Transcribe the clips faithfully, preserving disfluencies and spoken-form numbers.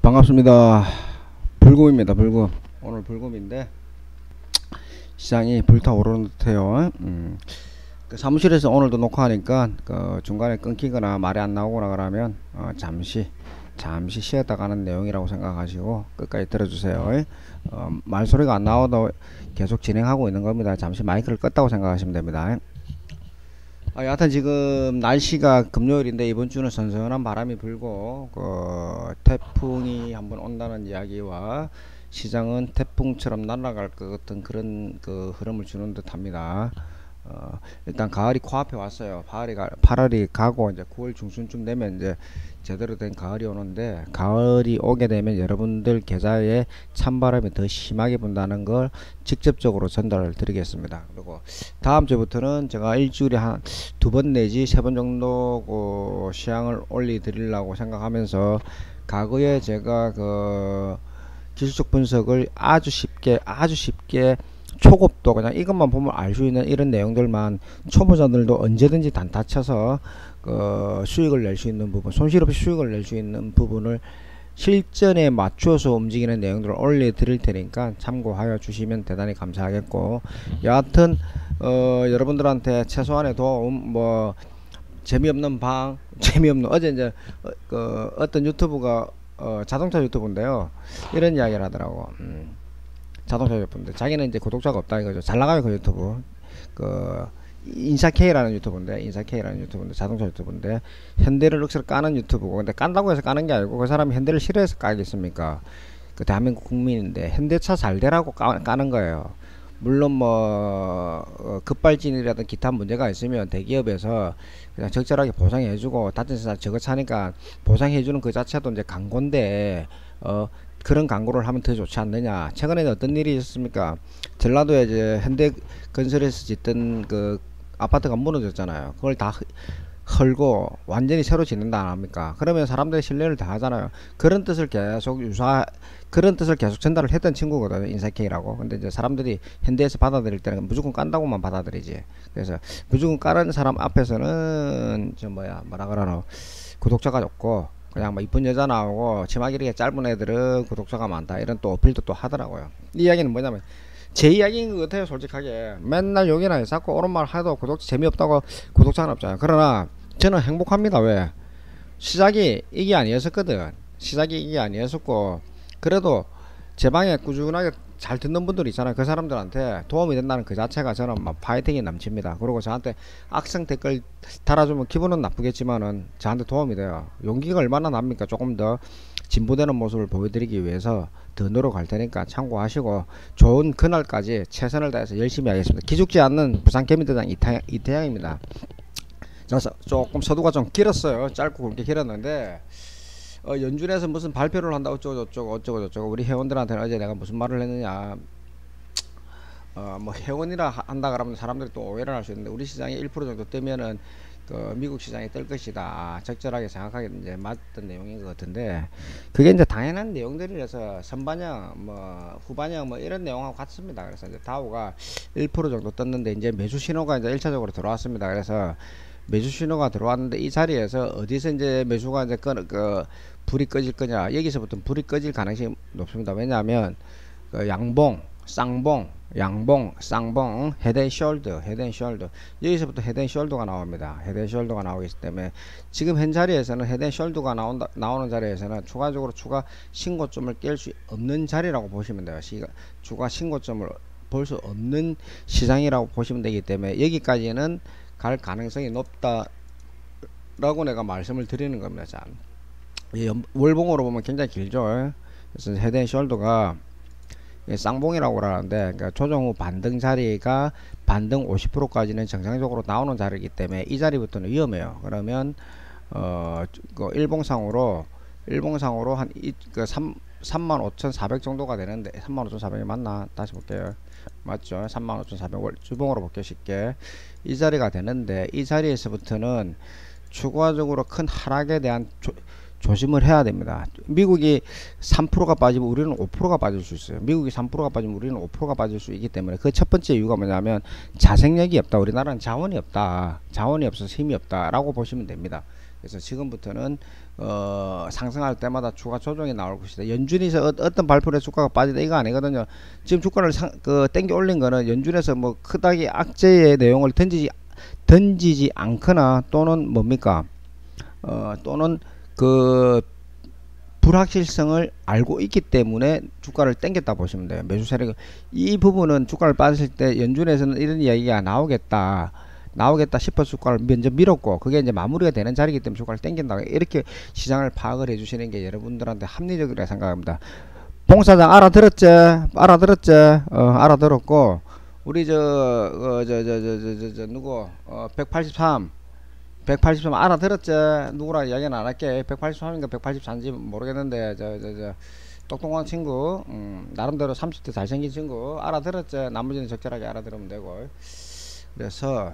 반갑습니다. 불금입니다. 불금. 오늘 불금인데 시장이 불타오르는 듯해요. 음. 그 사무실에서 오늘도 녹화하니까 그 중간에 끊기거나 말이 안 나오거나 그러면 어 잠시 잠시 쉬었다 가는 내용이라고 생각하시고 끝까지 들어주세요. 어 말소리가 안 나와도 계속 진행하고 있는 겁니다. 잠시 마이크를 껐다고 생각하시면 됩니다. 아, 여하튼 지금 날씨가 금요일인데 이번 주는 선선한 바람이 불고 그 태풍이 한번 온다는 이야기와 시장은 태풍처럼 날아갈 것 같은 그런 그 흐름을 주는 듯합니다. 어, 일단 가을이 코앞에 왔어요. 팔월이, 가, 팔월이 가고 이제 구월 중순쯤 되면 이제 제대로 된 가을이 오는데, 가을이 오게 되면 여러분들 계좌에 찬바람이 더 심하게 분다는 걸 직접적으로 전달을 드리겠습니다. 그리고 다음 주부터는 제가 일주일에 한 두 번 내지 세 번 정도 그 시향을 올려 드리려고 생각하면서, 과거에 제가 그 기술적 분석을 아주 쉽게 아주 쉽게 초급도 그냥 이것만 보면 알 수 있는 이런 내용들만 초보자들도 언제든지 단타 쳐서 그 수익을 낼 수 있는 부분, 손실 없이 수익을 낼 수 있는 부분을 실전에 맞춰서 움직이는 내용들을 올려 드릴 테니까 참고하여 주시면 대단히 감사하겠고, 여하튼 어 여러분들한테 최소한의 도움, 뭐 재미없는 방 재미없는 어제 이제 어, 그 어떤 유튜브가 어 자동차 유튜브인데요, 이런 이야기를 하더라고. 음. 자동차 유튜브인데 자기는 이제 구독자가 없다 이거죠. 잘 나가요 그 유튜브. 그 인사K라는 유튜브인데 인사K라는 유튜브인데 자동차 유튜브인데 현대를 억지로 까는 유튜브고, 근데 깐다고 해서 까는 게 아니고 그 사람이 현대를 싫어해서 까겠습니까? 그 대한민국 국민인데 현대차 잘 되라고 까, 까는 거예요. 물론 뭐 어, 급발진이라든 기타 문제가 있으면 대기업에서 그냥 적절하게 보상해주고, 다른 회사 저거 차니까 보상해주는 그 자체도 이제 광고인데 어 그런 광고를 하면 더 좋지 않느냐. 최근에 어떤 일이 있었습니까? 전라도에 이제 현대건설에서 짓던 그 아파트가 무너졌잖아요. 그걸 다 헐고 완전히 새로 짓는다 안 합니까? 그러면 사람들의 신뢰를 다 하잖아요. 그런 뜻을 계속 유사 그런 뜻을 계속 전달을 했던 친구거든요, 인사K라고. 근데 이제 사람들이 현대에서 받아들일 때는 무조건 깐다고만 받아들이지. 그래서 무조건 까는 사람 앞에서는 저 뭐야 뭐라 그러노, 구독자가 적고 그냥 뭐 이쁜 여자 나오고 치마 길이가 짧은 애들은 구독자가 많다, 이런 또 어필도 또 하더라고요. 이 이야기는 뭐냐면 제 이야기인 것 같아요. 솔직하게 맨날 욕이나 해 자꾸 옳은 말 해도 구독자 재미없다고 구독자는 없잖아요. 그러나 저는 행복합니다. 왜? 시작이 이게 아니었었거든. 시작이 이게 아니었었고, 그래도 제 방에 꾸준하게 잘 듣는 분들 있잖아요. 그 사람들한테 도움이 된다는 그 자체가 저는 막 파이팅이 넘칩니다. 그리고 저한테 악성 댓글 달아주면 기분은 나쁘겠지만은 저한테 도움이 돼요. 용기가 얼마나 납니까? 조금 더 진보되는 모습을 보여드리기 위해서 더 노력할 테니까 참고하시고, 좋은 그날까지 최선을 다해서 열심히 하겠습니다. 기죽지 않는 부산 개미대장 이태양, 이태양입니다. 조금 서두가 좀 길었어요. 짧고 굵게 길었는데 어, 연준에서 무슨 발표를 한다 어쩌고 저쩌고 어쩌고 저쩌고 우리 회원들한테는 어제 내가 무슨 말을 했느냐, 어, 뭐 회원이라 한다 그러면 사람들이 또 오해를 할 수 있는데, 우리 시장이 일 퍼센트 정도 뜨면은 그 미국 시장이 뜰 것이다, 적절하게 정확하게 이제 맞던 내용인 것 같은데, 그게 이제 당연한 내용들이라서 선반영 뭐 후반영 뭐 이런 내용하고 같습니다. 그래서 이제 다우가 일 퍼센트 정도 떴는데 이제 매수 신호가 이제 일 차적으로 들어왔습니다. 그래서 매수 신호가 들어왔는데 이 자리에서 어디서 이제 매수가 이제 끄, 그 불이 꺼질 거냐, 여기서부터 불이 꺼질 가능성이 높습니다. 왜냐하면 그 양봉, 쌍봉, 양봉, 쌍봉, 헤드앤숄더, 헤드앤숄더, 여기서부터 헤드앤숄더가 나옵니다. 헤드앤숄더가 나오기 때문에 지금 현 자리에서는 헤드앤숄더가 나온다 나오는 자리에서는 추가적으로 추가 신고점을 깰 수 없는 자리라고 보시면 돼요. 시가, 추가 신고점을 볼 수 없는 시장이라고 보시면 되기 때문에 여기까지는 갈 가능성이 높다 라고 내가 말씀을 드리는 겁니다. 자, 월봉으로 보면 굉장히 길죠. 그래서 헤드앤숄더가 쌍봉이라고 그러는데, 그러니까 조정 후 반등 자리가 반등 오십 퍼센트까지는 정상적으로 나오는 자리이기 때문에 이 자리부터는 위험해요. 그러면 어, 그 일봉상으로 일봉상으로 한 그 삼만 오천사백 정도가 되는데, 삼만 오천사백이 맞나? 다시 볼게요. 맞죠? 삼만 오천사백 월 주봉으로 볼게요. 쉽게 이 자리가 되는데, 이 자리에서부터는 추가적으로 큰 하락에 대한 조, 조심을 해야 됩니다. 미국이 삼 퍼센트가 빠지면 우리는 오 퍼센트가 빠질 수 있어요. 미국이 삼 퍼센트가 빠지면 우리는 오 퍼센트가 빠질 수 있기 때문에, 그 첫 번째 이유가 뭐냐면 자생력이 없다. 우리나라는 자원이 없다. 자원이 없어서 힘이 없다 라고 보시면 됩니다. 그래서 지금부터는 어, 상승할 때마다 주가 조정이 나올 것이다. 연준에서 어, 어떤 발표를 해서 주가가 빠지다 이거 아니거든요. 지금 주가를 상, 그 땡겨 올린 거는 연준에서 뭐 크다기 악재의 내용을 던지지 던지지 않거나 또는 뭡니까? 어, 또는 그 불확실성을 알고 있기 때문에 주가를 땡겼다 보시면 돼요. 매수 세력 이 부분은 주가를 빠졌을 때 연준에서는 이런 이야기가 나오겠다. 나오겠다 싶어서 주가를 먼저 밀었고 그게 이제 마무리가 되는 자리이기 때문에 주가를 땡긴다 이렇게 시장을 파악을 해주시는 게 여러분들한테 합리적이라 생각합니다. 봉사장 알아들었지? 알아들었지? 어, 알아들었고 우리 저 어, 저 저 저 저 저 저 누구 어, 백팔십삼 백팔십삼 알아들었지? 누구랑 이야기는 안 할게. 백팔십삼인가 백팔십사인지 모르겠는데 저 저 저 똑똑한 친구 음, 나름대로 삼십 대 잘생긴 친구 알아들었지? 나머지는 적절하게 알아들으면 되고 그래서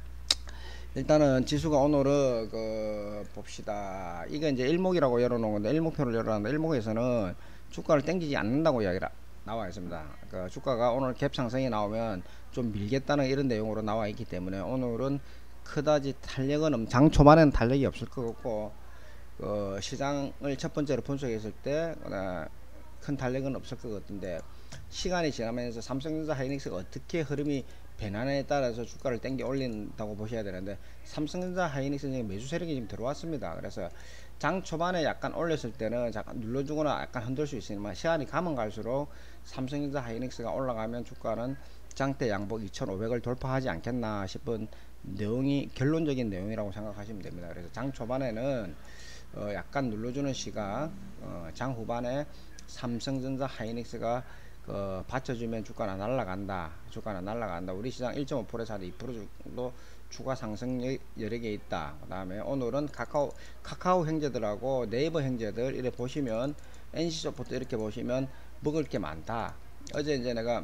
일단은 지수가 오늘은 그 봅시다. 이게 이제 일목이라고 열어놓은 건데 일목표를 열어놨는데 일목에서는 주가를 땡기지 않는다고 이야기가 나와 있습니다. 그 주가가 오늘 갭 상승이 나오면 좀 밀겠다는 이런 내용으로 나와 있기 때문에 오늘은 그다지 탄력은 장 초반에는 탄력이 없을 것 같고 그 시장을 첫 번째로 분석했을 때 큰 탄력은 없을 것 같은데 시간이 지나면서 삼성전자 하이닉스가 어떻게 흐름이 변화에 따라서 주가를 땡겨 올린다고 보셔야 되는데 삼성전자 하이닉스는 매수 세력이 지금 들어왔습니다. 그래서 장 초반에 약간 올렸을 때는 잠깐 눌러주거나 약간 흔들 수 있으지만 시간이 가면 갈수록 삼성전자 하이닉스가 올라가면 주가는 장대 양복 이천오백을 돌파하지 않겠나 싶은 내용이 결론적인 내용이라고 생각하시면 됩니다. 그래서 장 초반에는 어 약간 눌러주는 시각 어 장 후반에 삼성전자 하이닉스가 어, 받쳐주면 주가는 날라간다. 주가는 날라간다. 우리 시장 일 점 오 퍼센트에서 한 이 퍼센트 정도 주가 상승 여력에 있다. 그 다음에 오늘은 카카오 카카오 형제들하고 네이버 형제들 이렇게 보시면 엔씨소프트 이렇게 보시면 먹을 게 많다. 어제 이제 내가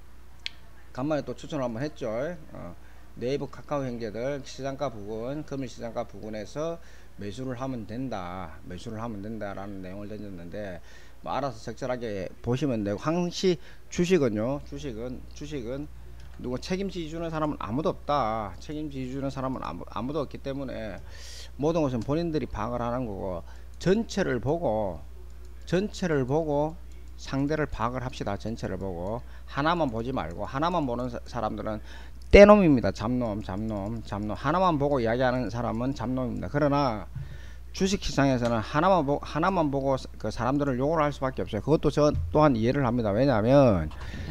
간만에 또 추천을 한번 했죠. 어, 네이버 카카오 형제들 시장가 부근 금일 시장가 부근에서 매수를 하면 된다. 매수를 하면 된다라는 내용을 던졌는데 뭐 알아서 적절하게 보시면 되고 항시 주식은요 주식은 주식은 누구 책임지 주는 사람은 아무도 없다. 책임지 주는 사람은 아무, 아무도 없기 때문에 모든 것은 본인들이 파악을 하는 거고 전체를 보고 전체를 보고 상대를 파악을 합시다. 전체를 보고 하나만 보지 말고 하나만 보는 사, 사람들은 떼놈입니다. 잡놈 잡놈 잡놈 하나만 보고 이야기하는 사람은 잡놈입니다. 그러나 주식시장에서는 하나만 보고 하나만 보고 그 사람들을 욕을 할 수밖에 없어요. 그것도 저 또한 이해를 합니다. 왜냐하면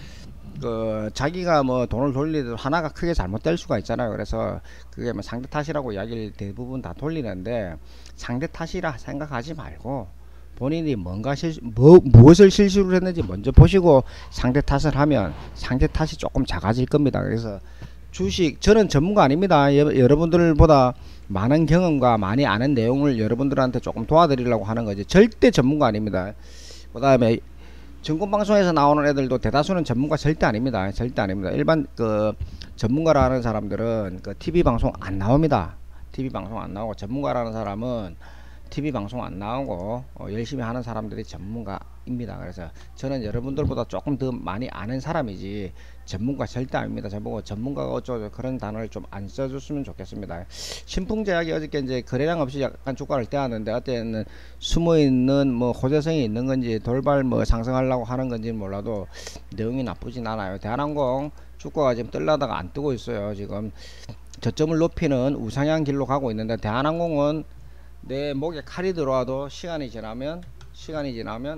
그 자기가 뭐 돈을 돌리도 하나가 크게 잘못될 수가 있잖아요. 그래서 그게 뭐 상대 탓이라고 이야기를 대부분 다 돌리는데 상대 탓이라 생각하지 말고 본인이 뭔가 실 뭐, 무엇을 실수를 했는지 먼저 보시고 상대 탓을 하면 상대 탓이 조금 작아질 겁니다. 그래서 주식 저는 전문가 아닙니다. 여, 여러분들보다 많은 경험과 많이 아는 내용을 여러분들한테 조금 도와드리려고 하는 거지 절대 전문가 아닙니다. 그 다음에 증권방송에서 나오는 애들도 대다수는 전문가 절대 아닙니다. 절대 아닙니다. 일반 그 전문가라는 사람들은 그 티비 방송 안 나옵니다. 티비 방송 안 나오고 전문가라는 사람은 티비 방송 안 나오고 어, 열심히 하는 사람들이 전문가입니다. 그래서 저는 여러분들보다 조금 더 많이 아는 사람이지 전문가 절대 아닙니다. 저보고 전문가가 어쩌고 그런 단어를 좀 안 써줬으면 좋겠습니다. 신풍제약이 어저께 이제 거래량 없이 약간 주가를 떼었는데 어때는 숨어있는 뭐 호재성이 있는 건지 돌발 뭐 상승하려고 하는 건지 몰라도 내용이 나쁘진 않아요. 대한항공 주가가 지금 뜰라다가 안 뜨고 있어요. 지금 저점을 높이는 우상향 길로 가고 있는데 대한항공은 내 목에 칼이 들어와도 시간이 지나면 시간이 지나면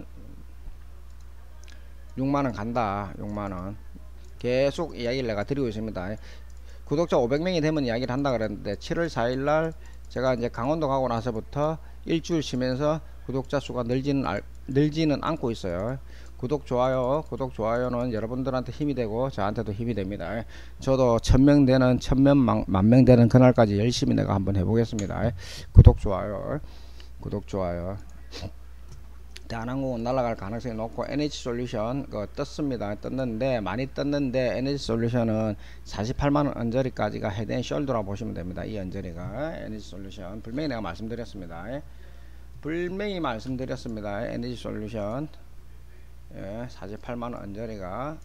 육만원 간다. 육만원 계속 이야기를 내가 드리고 있습니다. 구독자 오백 명이 되면 이야기를 한다 그랬는데 칠월 사일날 제가 이제 강원도 가고 나서부터 일주일 쉬면서 구독자 수가 늘지는 알, 늘지는 않고 있어요. 구독 좋아요 구독 좋아요는 여러분들한테 힘이 되고 저한테도 힘이 됩니다. 저도 천명 되는 천명 만명 되는 그날까지 열심히 내가 한번 해보겠습니다. 구독 좋아요 구독 좋아요. 대한항공은 날아갈 가능성이 높고 엔에이치솔루션 그 떴습니다. 떴는데 많이 떴는데 엔에이치솔루션은 사십팔만원 언저리까지가 헤드앤숄더라고 보시면 됩니다. 이 언저리가 엔에이치솔루션 분명히 내가 말씀드렸습니다. 분명히 말씀드렸습니다. 엔에이치솔루션 예, 사십팔만원 언저리가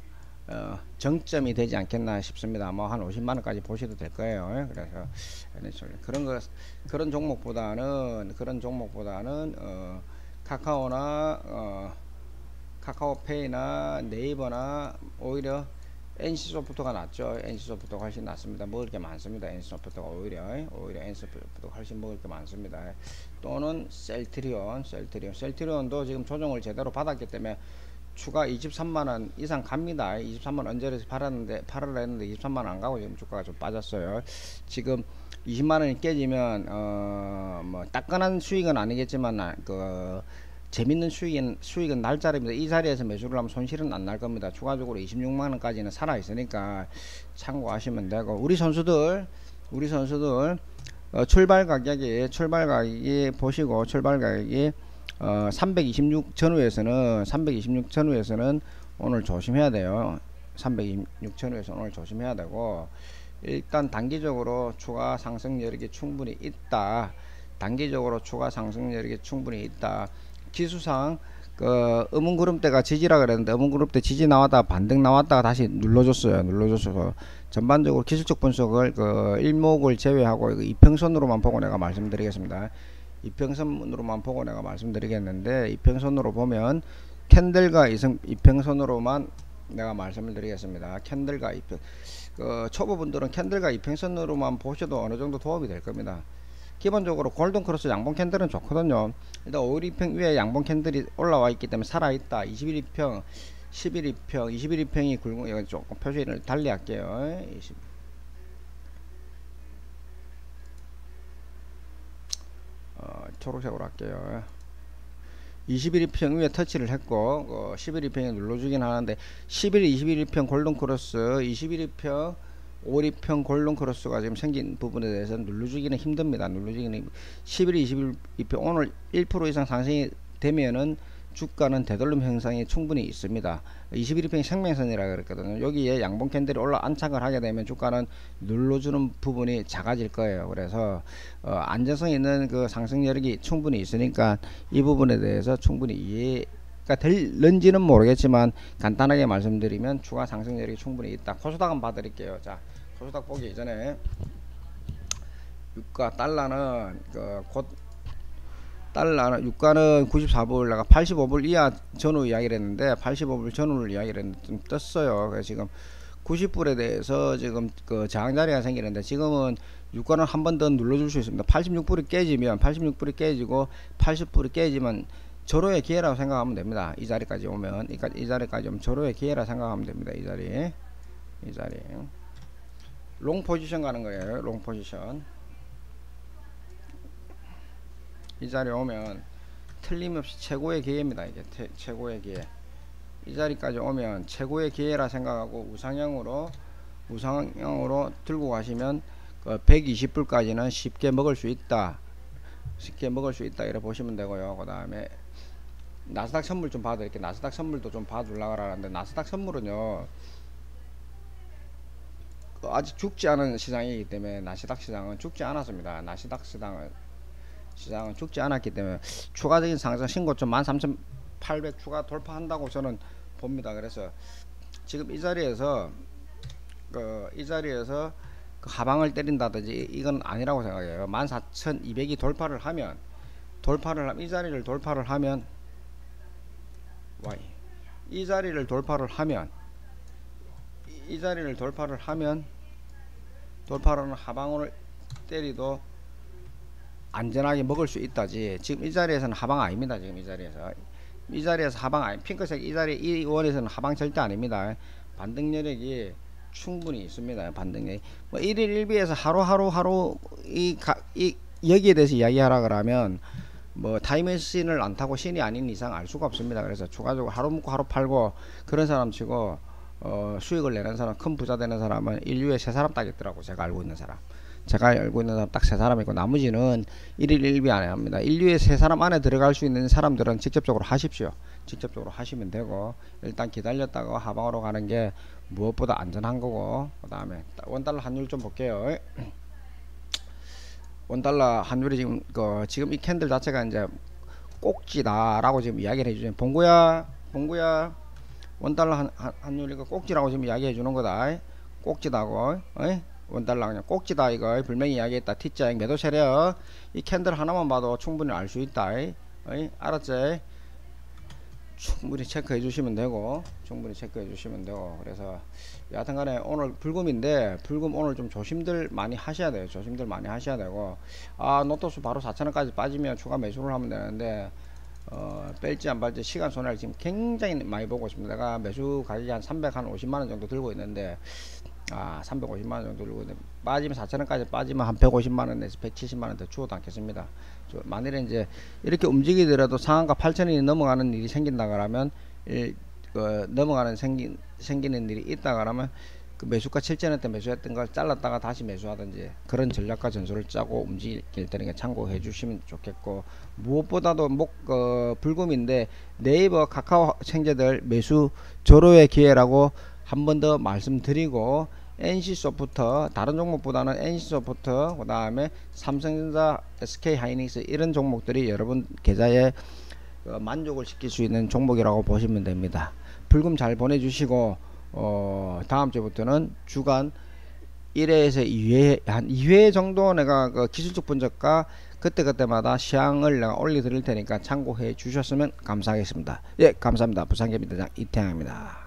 어, 정점이 되지 않겠나 싶습니다. 뭐 한 오십만 원까지 보셔도 될 거예요. 그래서 그런 거 그런 종목보다는 그런 종목보다는 어, 카카오나 어, 카카오페이나 네이버나 오히려 엔씨소프트가 낫죠. 엔씨소프트가 훨씬 낫습니다. 먹을 게 많습니다. 엔씨소프트가 오히려 오히려 엔씨소프트가 훨씬 먹을 게 많습니다. 또는 셀트리온, 셀트리온, 셀트리온도 지금 조정을 제대로 받았기 때문에 추가 이십삼만 원 이상 갑니다. 이십삼만 원 언저리에서 팔았는데 팔으려 했는데 이십삼만 원 안 가고 지금 주가가 좀 빠졌어요. 지금 이십만 원이 깨지면 어뭐 따끈한 수익은 아니겠지만 그 재밌는 수익은 수익은 날 자리입니다. 이 자리에서 매수를 하면 손실은 안 날 겁니다. 추가적으로 이십육만 원까지는 살아 있으니까 참고하시면 되고, 우리 선수들 우리 선수들 어, 출발 가격이 출발 가격이 보시고 출발 가격이 어, 삼백이십육 전후에서는 삼백이십육 전후에서는 오늘 조심해야 돼요. 삼백이십육 전후에서 오늘 조심해야 되고, 일단 단기적으로 추가 상승 여력이 충분히 있다. 단기적으로 추가 상승 여력이 충분히 있다. 지수상 그 음운구름대가 지지라 그랬는데 음운구름대 지지 나왔다 반등 나왔다가 다시 눌러줬어요. 눌러줘서 전반적으로 기술적 분석을 그 일목을 제외하고 이평선으로만 보고 내가 말씀드리겠습니다. 이평선으로만 보고 내가 말씀드리겠는데, 이평선으로 보면 캔들과 이성, 이평선으로만 내가 말씀을 드리겠습니다. 캔들과 이평, 그 초보분들은 캔들과 이평선으로만 보셔도 어느 정도 도움이 될 겁니다. 기본적으로 골든 크로스 양봉 캔들은 좋거든요. 일단 오일 이평 위에 양봉 캔들이 올라와 있기 때문에 살아있다. 이십일 이평, 십일 이평, 이십일 이평이 굵은, 이거 조금 표시를 달리 할게요. 이십. 어, 초록색으로 할게요. 이십일 이평 위에 터치를 했고 어, 십일 이평에 눌러주긴 하는데 십일, 이십일 이평 골든 크로스, 이십일 이평, 오일 이평 골든 크로스가 지금 생긴 부분에 대해서 눌러주기는 힘듭니다. 눌러주기는 십일, 이십일 이평 오늘 일 퍼센트 이상 상승이 되면은 주가는 되돌림 현상이 충분히 있습니다. 이십일 이평이 생명선이라 그랬거든요. 여기에 양봉 캔들이 올라 안착을 하게 되면 주가는 눌러주는 부분이 작아질 거예요. 그래서 어, 안정성 있는 그 상승 여력이 충분히 있으니까 이 부분에 대해서 충분히 이해가 될는지는 모르겠지만 간단하게 말씀드리면 추가 상승 여력이 충분히 있다. 코스닥 한번 봐드릴게요. 자, 코스닥 보기 이전에 유가 달러는 그곧 달러는 유가는 구십사 불 내가 팔십오 불 이하 전후 이야기를 했는데 팔십오 불 전후를 이야기를 했는데 좀 떴어요. 그래서 지금 구십 불에 대해서 지금 그 저항 자리가 생기는데 지금은 유가는 한 번 더 눌러줄 수 있습니다. 팔십육 불이 깨지면 팔십육 불이 깨지고 팔십 불이 깨지면 절호의 기회라고 생각하면 됩니다. 이 자리까지 오면 이, 이 자리까지 오면 절호의 기회라 생각하면 됩니다. 이 자리 이 자리 롱 포지션 가는 거예요. 롱 포지션 이 자리에 오면 틀림없이 최고의 기회입니다. 이게 태, 최고의 기회. 이 자리까지 오면 최고의 기회라 생각하고 우상향으로 우상향으로 들고 가시면 그 백이십 불까지는 쉽게 먹을 수 있다. 쉽게 먹을 수 있다. 이렇게 보시면 되고요. 그 다음에 나스닥 선물 좀 봐드릴게요. 나스닥 선물도 좀 봐둘라 그러는데 나스닥 선물은요 그 아직 죽지 않은 시장이기 때문에 나스닥 시장은 죽지 않았습니다. 나스닥 시장은 시장은 죽지 않았기 때문에 추가적인 상승 신고점 만 삼천팔백 추가 돌파한다고 저는 봅니다. 그래서 지금 이 자리에서 그 이 자리에서 그 하방을 때린다든지 이건 아니라고 생각해요. 만 사천이백이 돌파를 하면 돌파를 하면 이 자리를 돌파를 하면 Y 이 자리를 돌파를 하면 이 자리를 돌파를 하면 돌파로는 하방을 때리도 안전하게 먹을 수 있다지. 지금 이 자리에서는 하방 아닙니다. 지금 이 자리에서 이 자리에서 하방 아니 핑크색 이 자리 이 원에서는 하방 절대 아닙니다. 반등 여력이 충분히 있습니다. 반등력이 뭐 일일 일비에서 하루하루 하루 이, 가, 이 여기에 대해서 이야기하라 그러면 뭐 타임머신을 안 타고 신이 아닌 이상 알 수가 없습니다. 그래서 추가적으로 하루 먹고 하루 팔고 그런 사람 치고 어, 수익을 내는 사람, 큰 부자 되는 사람은 인류에 세 사람 딱 있더라고. 제가 알고 있는 사람. 제가 알고 있는 사람 딱 세 사람이고 나머지는 일일 일비 안에 합니다. 인류에 세 사람 안에 들어갈 수 있는 사람들은 직접적으로 하십시오. 직접적으로 하시면 되고 일단 기다렸다가 하방으로 가는 게 무엇보다 안전한 거고, 그 다음에 원달러 환율 좀 볼게요. 원달러 환율이 지금 그 지금 이 캔들 자체가 이제 꼭지다라고 지금 이야기를 해주죠. 봉구야, 봉구야, 원달러 한, 한, 환율이가 꼭지라고 지금 이야기해 주는 거다. 꼭지다고. 어이? 원달러 그냥 꼭지다 이거 분명히 이야기했다. T자 매도 세력 이 캔들 하나만 봐도 충분히 알 수 있다. 어이? 알았지? 충분히 체크해 주시면 되고 충분히 체크해 주시면 되고 그래서 여하튼간에 오늘 불금인데 불금 오늘 좀 조심들 많이 하셔야 돼요. 조심들 많이 하셔야 되고 아 노트수 바로 사천 원까지 빠지면 추가 매수를 하면 되는데 어 뺄지 안 뺄지 시간 손해를 지금 굉장히 많이 보고 있습니다. 내가 매수 가격이 한 삼백오십만 원 정도 들고 있는데 아 삼백오십만 원 정도 들고 있는데 빠지면 사천 원까지 빠지면 한 백오십만 원에서 백칠십만 원 더 주어도 않겠습니다. 만일에 이제 이렇게 움직이더라도 상한가 팔천 원이 넘어가는 일이 생긴다 그러면 일, 그 넘어가는 생기, 생기는 일이 있다 그러면 그 매수가 칠천 원대 매수했던 걸 잘랐다가 다시 매수하든지 그런 전략과 전술을 짜고 움직일 테니까 참고해 주시면 좋겠고 무엇보다도 목 어, 불금인데 네이버 카카오 생제들 매수 절호의 기회라고 한 번 더 말씀드리고 엔씨소프트 다른 종목보다는 엔씨소프트 그 다음에 삼성전자 에스케이하이닉스 이런 종목들이 여러분 계좌에 어, 만족을 시킬 수 있는 종목이라고 보시면 됩니다. 불금 잘 보내주시고 어, 다음 주부터는 주간 일 회에서 이 회 한 이 회 정도 내가 그 기술적 분석과 그때그때마다 시향을 내가 올려 드릴 테니까 참고해 주셨으면 감사하겠습니다. 예 감사합니다. 부산개미대장 이태양입니다.